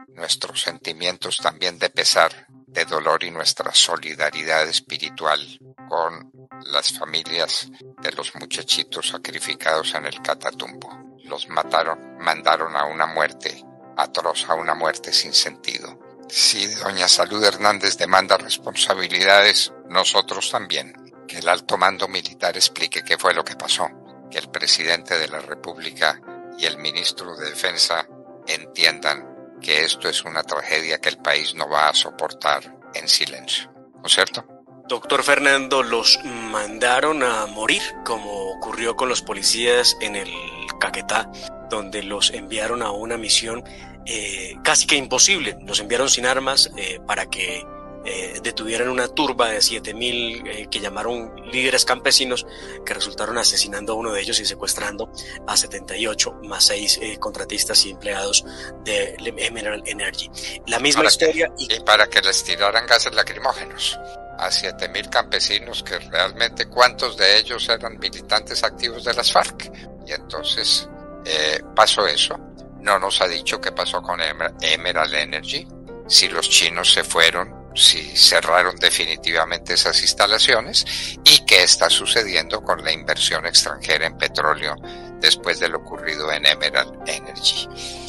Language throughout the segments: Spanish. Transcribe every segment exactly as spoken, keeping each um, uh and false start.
nuestros sentimientos también de pesar, de dolor y nuestra solidaridad espiritual con las familias de los muchachitos sacrificados en el Catatumbo. Los mataron, mandaron a una muerte atroz, a una muerte sin sentido. Si doña Salud Hernández demanda responsabilidades, nosotros también. Que el alto mando militar explique qué fue lo que pasó. Que el presidente de la República y el ministro de Defensa entiendan que esto es una tragedia que el país no va a soportar en silencio. ¿No es cierto? Doctor Fernando, los mandaron a morir, como ocurrió con los policías en el Caquetá, donde los enviaron a una misión eh, casi que imposible. Los enviaron sin armas eh, para que eh, detuvieran una turba de siete mil eh, que llamaron líderes campesinos, que resultaron asesinando a uno de ellos y secuestrando a setenta y ocho más seis eh, contratistas y empleados de Emerald Energy. La misma para historia. Que, y... y para que les tiraran gases lacrimógenos a siete mil campesinos, que realmente cuántos de ellos eran militantes activos de las FARC. Y entonces eh, pasó eso. No nos ha dicho qué pasó con Emer- Emerald Energy, si los chinos se fueron, si cerraron definitivamente esas instalaciones, y qué está sucediendo con la inversión extranjera en petróleo después de lo ocurrido en Emerald Energy.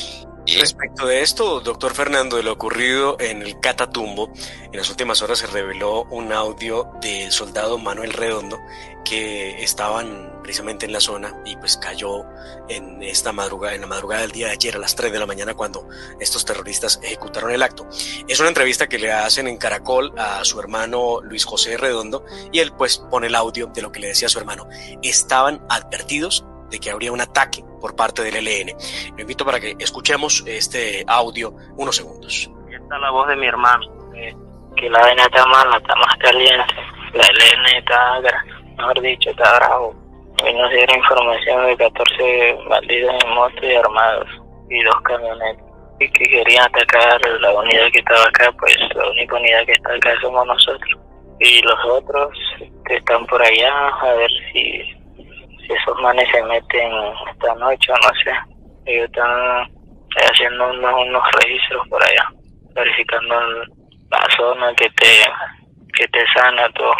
Y respecto de esto, doctor Fernando, de lo ocurrido en el Catatumbo, en las últimas horas se reveló un audio del soldado Manuel Redondo, que estaban precisamente en la zona y pues cayó en esta madrugada, en la madrugada del día de ayer a las tres de la mañana, cuando estos terroristas ejecutaron el acto. Es una entrevista que le hacen en Caracol a su hermano Luis José Redondo, y él pues pone el audio de lo que le decía a su hermano. Estaban advertidos de que habría un ataque por parte del E L N. Lo invito para que escuchemos este audio unos segundos. Aquí está la voz de mi hermano, eh, que la vaina está mala, está más caliente, la E L N está, mejor dicho, está bravo. Hoy nos dieron información de catorce bandidos en moto y armados, y dos camionetas, y que querían atacar la unidad que estaba acá. Pues la única unidad que está acá somos nosotros, y los otros que están por allá, a ver si si esos manes se meten esta noche o no sé. Ellos están haciendo unos, unos registros por allá, verificando la zona que te, que te sana todo.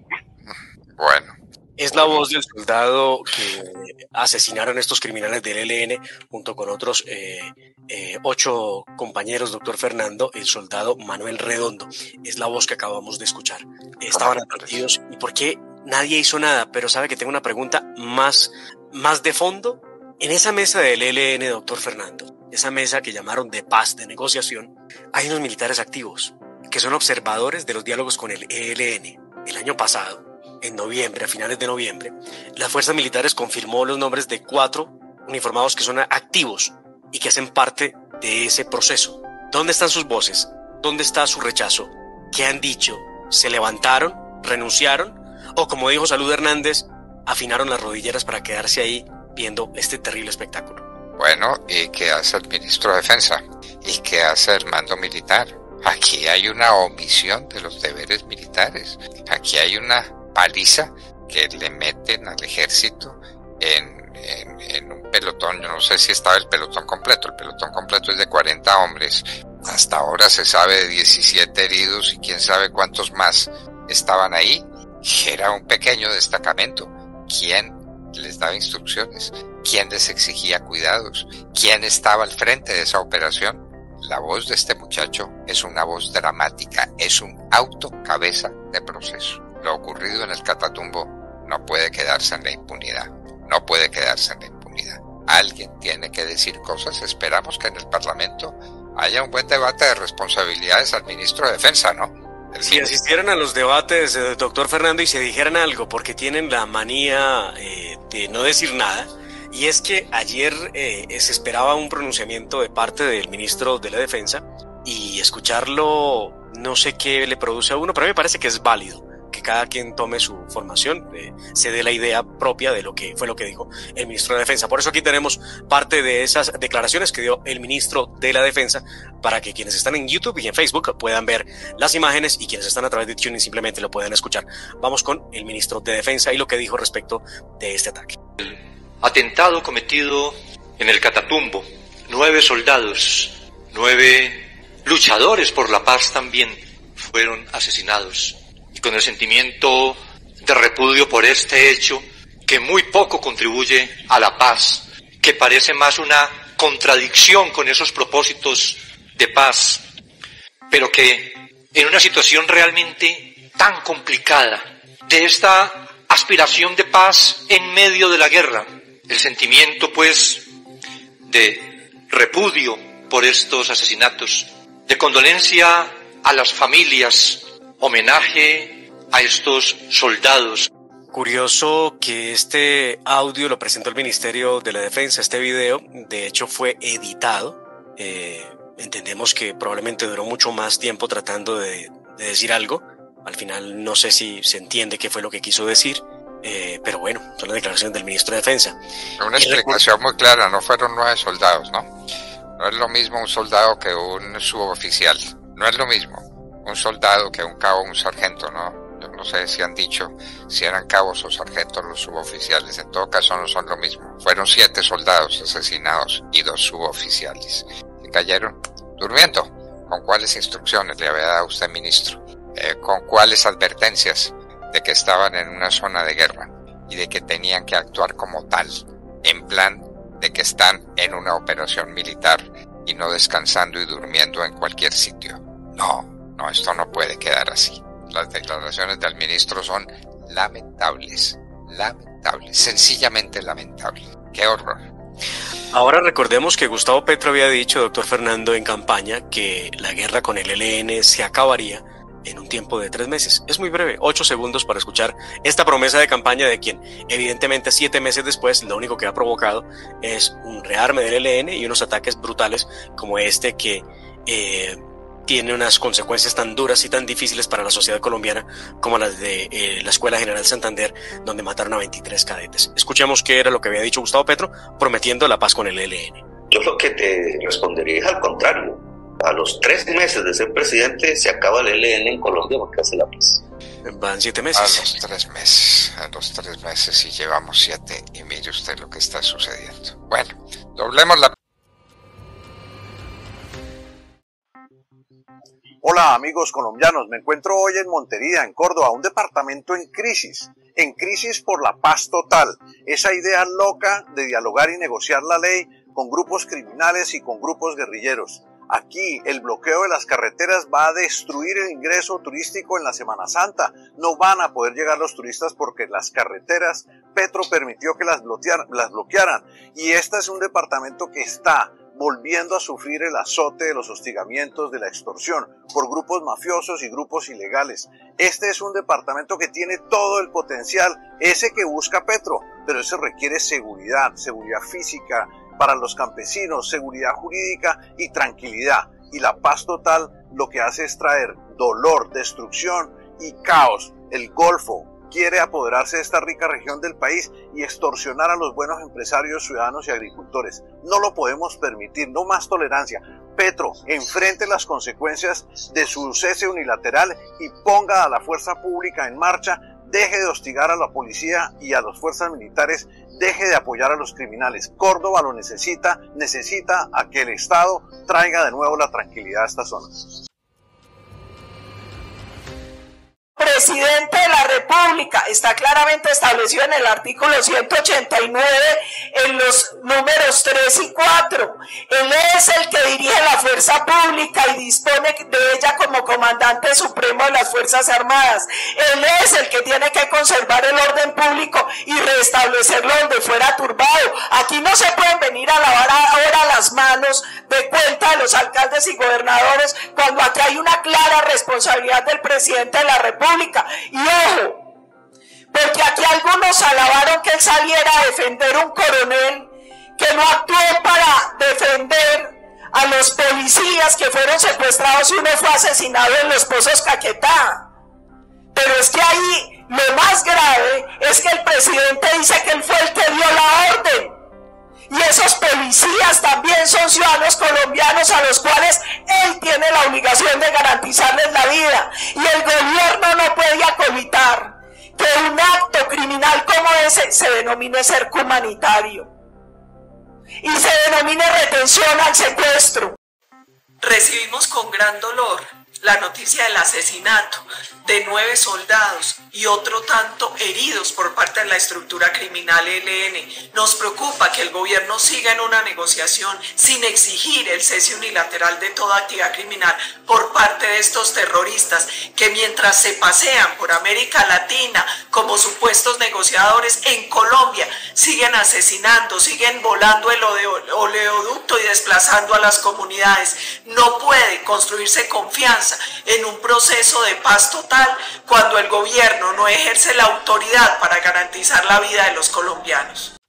Bueno. Es la voz del soldado que asesinaron estos criminales del E L N junto con otros eh, eh, ocho compañeros, doctor Fernando, el soldado Manuel Redondo. Es la voz que acabamos de escuchar. Estaban advertidos. ¿Y por qué nadie hizo nada? Pero sabe que tengo una pregunta más, más de fondo. En esa mesa del E L N, doctor Fernando, esa mesa que llamaron de paz, de negociación, hay unos militares activos que son observadores de los diálogos con el E L N. El año pasado, en noviembre, a finales de noviembre, las fuerzas militares confirmó los nombres de cuatro uniformados que son activos y que hacen parte de ese proceso. ¿Dónde están sus voces? ¿Dónde está su rechazo? ¿Qué han dicho? ¿Se levantaron? ¿Renunciaron? O, como dijo Salud Hernández, afinaron las rodilleras para quedarse ahí viendo este terrible espectáculo? Bueno, ¿y qué hace el ministro de Defensa? ¿Y qué hace el mando militar? Aquí hay una omisión de los deberes militares. Aquí hay una paliza que le meten al ejército en, en, en un pelotón. Yo no sé si estaba el pelotón completo. El pelotón completo es de cuarenta hombres. Hasta ahora se sabe de diecisiete heridos y quién sabe cuántos más estaban ahí. Era un pequeño destacamento. ¿Quién les daba instrucciones? ¿Quién les exigía cuidados? ¿Quién estaba al frente de esa operación? La voz de este muchacho es una voz dramática, es un auto cabeza de proceso. Lo ocurrido en el Catatumbo no puede quedarse en la impunidad, no puede quedarse en la impunidad. Alguien tiene que decir cosas. Esperamos que en el Parlamento haya un buen debate de responsabilidades al ministro de Defensa, ¿no? El si asistieran a los debates, eh, doctor Fernando, y se dijeran algo, porque tienen la manía eh, de no decir nada. Y es que ayer eh, se esperaba un pronunciamiento de parte del ministro de la Defensa, y escucharlo no sé qué le produce a uno, pero a mí me parece que es válido que cada quien tome su formación, eh, se dé la idea propia de lo que fue lo que dijo el ministro de Defensa. Por eso aquí tenemos parte de esas declaraciones que dio el ministro de la Defensa, para que quienes están en YouTube y en Facebook puedan ver las imágenes, y quienes están a través de TuneIn simplemente lo puedan escuchar. Vamos con el ministro de Defensa y lo que dijo respecto de este ataque. Atentado cometido en el Catatumbo. Nueve soldados, nueve luchadores por la paz también fueron asesinados. Y con el sentimiento de repudio por este hecho, que muy poco contribuye a la paz, que parece más una contradicción con esos propósitos de paz, pero que en una situación realmente tan complicada, de esta aspiración de paz en medio de la guerra, el sentimiento pues de repudio por estos asesinatos, de condolencia a las familias, homenaje a estos soldados. Curioso que este audio lo presentó el Ministerio de la Defensa, este video, de hecho fue editado. Eh, entendemos que probablemente duró mucho más tiempo tratando de, de decir algo. Al final no sé si se entiende qué fue lo que quiso decir, eh, pero bueno, son las declaraciones del Ministro de Defensa. Una explicación muy clara, no fueron nueve soldados, ¿no? No es lo mismo un soldado que un suboficial, no es lo mismo un soldado que un cabo o un sargento, ¿no? Yo no sé si han dicho si eran cabos o sargentos los suboficiales, en todo caso no son lo mismo. Fueron siete soldados asesinados y dos suboficiales que cayeron durmiendo. ¿Con cuáles instrucciones le había dado usted, ministro? Eh, ¿Con cuáles advertencias de que estaban en una zona de guerra y de que tenían que actuar como tal, en plan de que están en una operación militar y no descansando y durmiendo en cualquier sitio? No, no, esto no puede quedar así. Las declaraciones del ministro son lamentables, lamentables, sencillamente lamentables. ¡Qué horror! Ahora recordemos que Gustavo Petro había dicho, doctor Fernando, en campaña, que la guerra con el E L N se acabaría en un tiempo de tres meses. Es muy breve, ocho segundos para escuchar esta promesa de campaña de quien, evidentemente, siete meses después, lo único que ha provocado es un rearme del E L N y unos ataques brutales como este que eh, tiene unas consecuencias tan duras y tan difíciles para la sociedad colombiana como las de eh, la Escuela General Santander, donde mataron a veintitrés cadetes. Escuchemos qué era lo que había dicho Gustavo Petro, prometiendo la paz con el E L N. Yo lo que te respondería es al contrario. A los tres meses de ser presidente se acaba el E L N en Colombia porque hace la paz. Van siete meses. A los tres meses, a los tres meses y llevamos siete, y mire usted lo que está sucediendo. Bueno, doblemos la... Hola amigos colombianos, me encuentro hoy en Montería, en Córdoba, un departamento en crisis, en crisis por la paz total, esa idea loca de dialogar y negociar la ley con grupos criminales y con grupos guerrilleros. Aquí el bloqueo de las carreteras va a destruir el ingreso turístico en la Semana Santa. No van a poder llegar los turistas porque las carreteras, Petro permitió que las bloquearan, las bloquearan. Y este es un departamento que está volviendo a sufrir el azote de los hostigamientos, de la extorsión por grupos mafiosos y grupos ilegales. Este es un departamento que tiene todo el potencial, ese que busca Petro, pero eso requiere seguridad, seguridad física para los campesinos, seguridad jurídica y tranquilidad. Y la paz total lo que hace es traer dolor, destrucción y caos. El Golfo quiere apoderarse de esta rica región del país y extorsionar a los buenos empresarios, ciudadanos y agricultores. No lo podemos permitir, no más tolerancia. Petro, enfrente las consecuencias de su cese unilateral y ponga a la fuerza pública en marcha, deje de hostigar a la policía y a las fuerzas militares, deje de apoyar a los criminales. Córdoba lo necesita, necesita a que el Estado traiga de nuevo la tranquilidad a esta zona. Presidente de la República está claramente establecido en el artículo ciento ochenta y nueve en los números tres y cuatro. Él es el que dirige la fuerza pública y dispone de ella como comandante supremo de las Fuerzas Armadas. Él es el que tiene que conservar el orden público y restablecerlo donde fuera turbado. Aquí no se pueden venir a lavar ahora las manos de cuenta de los alcaldes y gobernadores cuando aquí hay una clara responsabilidad del presidente de la República. Y ojo, porque aquí algunos alabaron que él saliera a defender un coronel que no actuó para defender a los policías que fueron secuestrados y uno fue asesinado en Los Pozos, Caquetá. Pero es que ahí lo más grave es que el presidente dice que él fue el que dio la orden. Y esos policías también son ciudadanos colombianos a los cuales él tiene la obligación de garantizarles la vida. Y el gobierno no puede acolitar que un acto criminal como ese se denomine cerco humanitario y se denomine retención al secuestro. Recibimos con gran dolor la noticia del asesinato de nueve soldados y otro tanto heridos por parte de la estructura criminal E L N. Nos preocupa que el gobierno siga en una negociación sin exigir el cese unilateral de toda actividad criminal por parte de estos terroristas que mientras se pasean por América Latina como supuestos negociadores, en Colombia siguen asesinando, siguen volando el oleoducto y desplazando a las comunidades. No puede construirse confianza en un proceso de paz total cuando el gobierno no ejerce la autoridad para garantizar la vida de los colombianos.